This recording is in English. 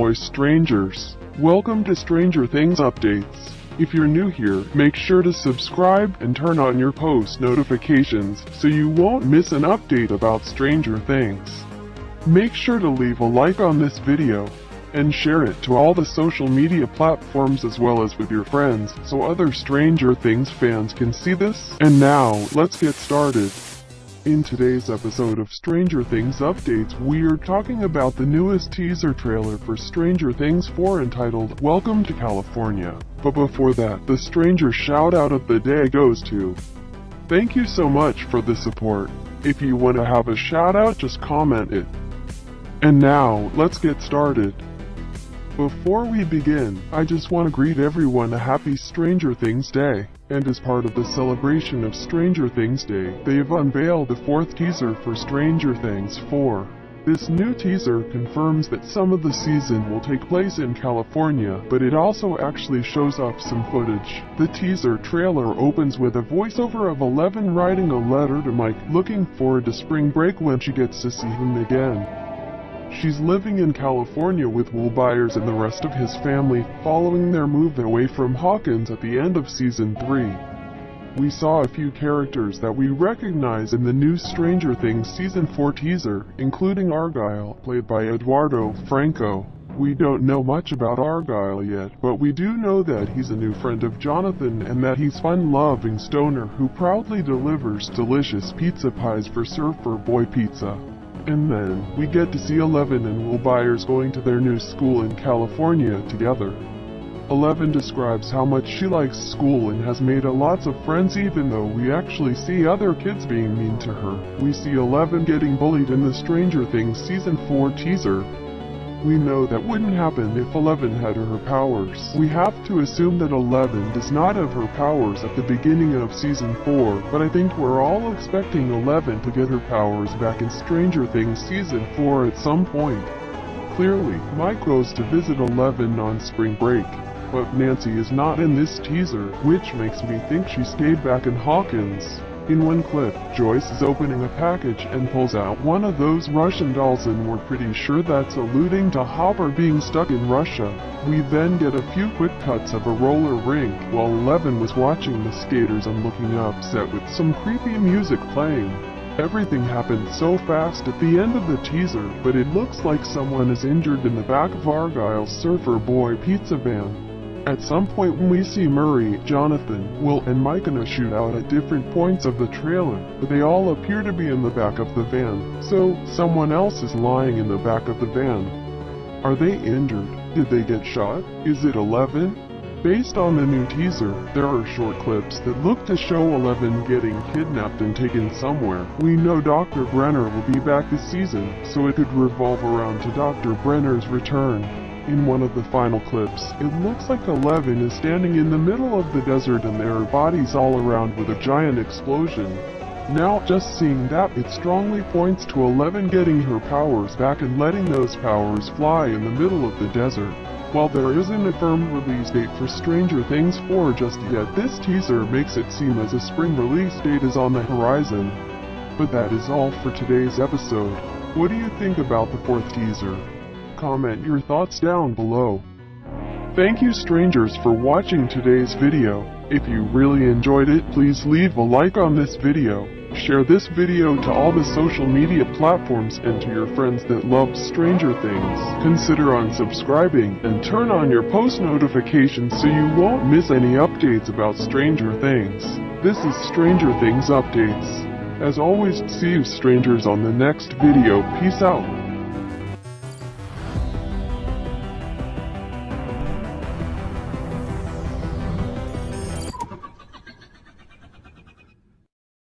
boy strangers. Welcome to Stranger Things Updates. If you're new here, make sure to subscribe and turn on your post notifications so you won't miss an update about Stranger Things. Make sure to leave a like on this video and share it to all the social media platforms as well as with your friends so other Stranger Things fans can see this. And now, let's get started. In today's episode of Stranger Things Updates, we're talking about the newest teaser trailer for Stranger Things 4 entitled Welcome to California. But before that, the Stranger shout out of the day goes to: thank you so much for the support. If you want to have a shout out, just comment it. And now, let's get started. Before we begin, I just want to greet everyone a happy Stranger Things Day. And as part of the celebration of Stranger Things Day, they've unveiled the fourth teaser for Stranger Things 4. This new teaser confirms that some of the season will take place in California, but it also actually shows off some footage. The teaser trailer opens with a voiceover of Eleven writing a letter to Mike, looking forward to spring break when she gets to see him again. She's living in California with Will Byers and the rest of his family, following their move away from Hawkins at the end of Season 3. We saw a few characters that we recognize in the new Stranger Things Season 4 teaser, including Argyle, played by Eduardo Franco. We don't know much about Argyle yet, but we do know that he's a new friend of Jonathan and that he's fun-loving stoner who proudly delivers delicious pizza pies for Surfer Boy Pizza. And then, we get to see Eleven and Will Byers going to their new school in California together. Eleven describes how much she likes school and has made lots of friends even though we actually see other kids being mean to her. We see Eleven getting bullied in the Stranger Things Season 4 teaser. We know that wouldn't happen if Eleven had her powers. We have to assume that Eleven does not have her powers at the beginning of Season 4, but I think we're all expecting Eleven to get her powers back in Stranger Things Season 4 at some point. Clearly, Mike goes to visit Eleven on spring break, but Nancy is not in this teaser, which makes me think she stayed back in Hawkins. In one clip, Joyce is opening a package and pulls out one of those Russian dolls, and we're pretty sure that's alluding to Hopper being stuck in Russia. We then get a few quick cuts of a roller rink while Eleven was watching the skaters and looking upset with some creepy music playing. Everything happened so fast at the end of the teaser, but it looks like someone is injured in the back of Argyle's Surfer Boy pizza van. At some point when we see Murray, Jonathan, Will, and Mike in a shootout at different points of the trailer, but they all appear to be in the back of the van, so someone else is lying in the back of the van. Are they injured? Did they get shot? Is it Eleven? Based on the new teaser, there are short clips that look to show Eleven getting kidnapped and taken somewhere. We know Dr. Brenner will be back this season, so it could revolve around to Dr. Brenner's return. In one of the final clips, it looks like Eleven is standing in the middle of the desert and there are bodies all around with a giant explosion. Now, just seeing that, it strongly points to Eleven getting her powers back and letting those powers fly in the middle of the desert. While there isn't a firm release date for Stranger Things 4 just yet, this teaser makes it seem as a spring release date is on the horizon. But that is all for today's episode. What do you think about the fourth teaser? Comment your thoughts down below. Thank you strangers for watching today's video. If you really enjoyed it, please leave a like on this video. Share this video to all the social media platforms and to your friends that love Stranger Things. Consider unsubscribing and turn on your post notifications so you won't miss any updates about Stranger Things. This is Stranger Things Updates. As always, see you strangers on the next video. Peace out.